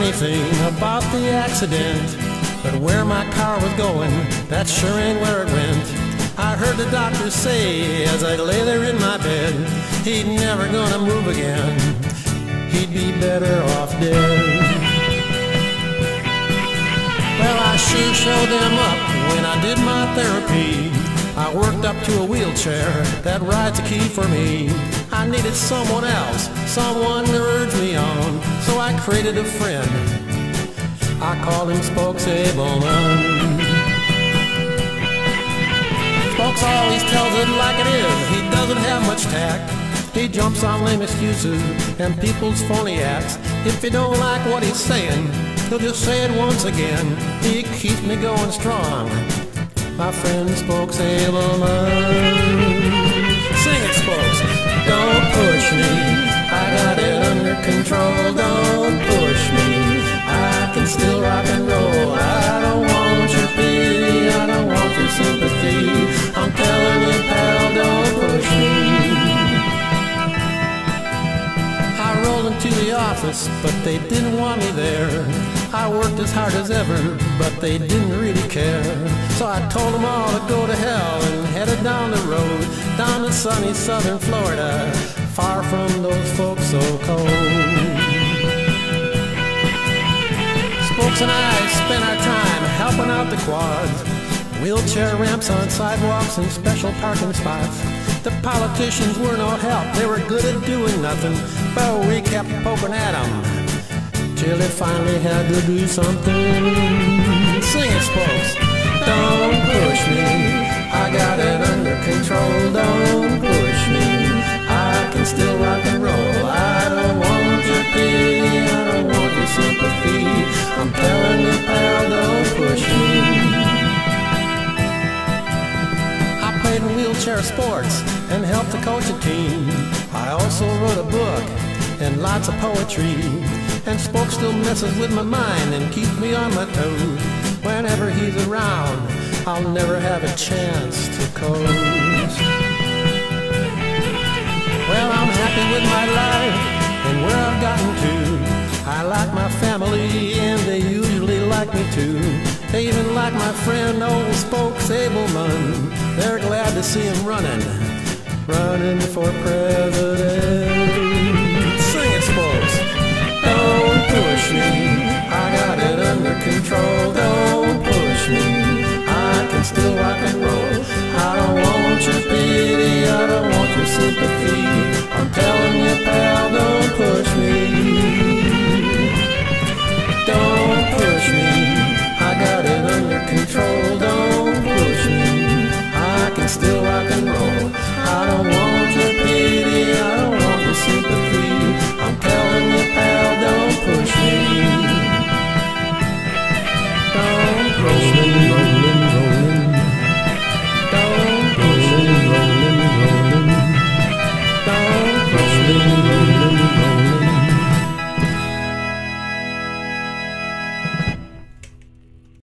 anything about the accident, but where my car was going, that sure ain't where it went. I heard the doctor say as I lay there in my bed, he'd never gonna move again, he'd be better off dead. Well, I sure showed them up when I did my therapy. I worked up to a wheelchair that rides a key for me. I needed someone else, someone to urge me on, so I created a friend. I called him Spokes Ableman. Spokes always tells it like it is, he doesn't have much tact. He jumps on lame excuses and people's phony acts. If you don't like what he's saying, he'll just say it once again. He keeps me going strong, my friend Spokes Ableman. Sing it, Spokes. Don't push me, I got it under control. Don't push me, I can still rock and roll. I don't want your pity, I don't want your sympathy. I'm telling you, pal, don't push me. I rolled into the office, but they didn't want me there. I worked as hard as ever, but they didn't really care. So I told them all to go to hell and headed down the road, down to sunny southern Florida, far from those folks so cold. Spokes and I spent our time helping out the quads, wheelchair ramps on sidewalks and special parking spots. The politicians were no help, they were good at doing nothing, but we kept poking at them, till they finally had to do something. Sing it, Spokes. Don't push me, I got it under control. Don't push me, I can still rock and roll. I don't want your pity, I don't want your sympathy. I'm telling you, pal, don't push me. I played in wheelchair sports and helped to coach a team. I also wrote a book and lots of poetry, and Spokes still messes with my mind and keeps me on my toes. Whenever he's around, I'll never have a chance to coast. Well, I'm happy with my life and where I've gotten to. I like my family and they usually like me too. They even like my friend old Spokes Ableman. They're glad to see him running for president. Sing it, Spokes. Don't push me,